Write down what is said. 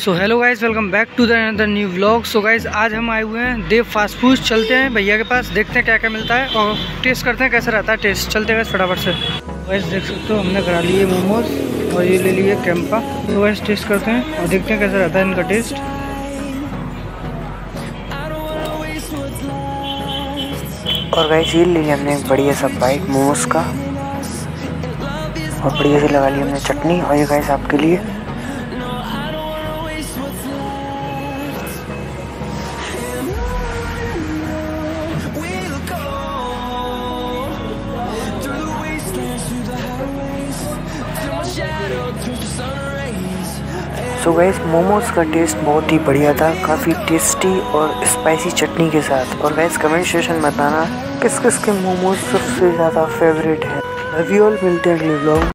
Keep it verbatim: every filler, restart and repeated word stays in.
So hello guys, welcome back to the another new vlog. So guys आज हम आए हुए हैं देव फास्ट फूड। चलते हैं भैया के पास, देखते हैं क्या क्या मिलता है और टेस्ट करते हैं कैसा रहता है टेस्ट। चलते हैं गाइज फटाफट से। गाइज देख सकते हो हमने करा लिए मोमोज और ये ले लिए कैंपा। तो गाइज टेस्ट करते हैं और देखते हैं कैसा रहता है इनका टेस्ट। और गाइस ये ले लिया हमने एक बढ़िया सा बाइट मोमोज का और बढ़िया से लगा लिया हमने चटनी। और ये गाइस आपके लिए सो गाइस मोमोज का टेस्ट बहुत ही बढ़िया था, काफ़ी टेस्टी और स्पाइसी चटनी के साथ। और गाइस कमेंट सेक्शन में बताना किस किस के मोमोज सबसे ज़्यादा फेवरेट है। लव यू ऑल, मिलते हैं अगले व्लॉग।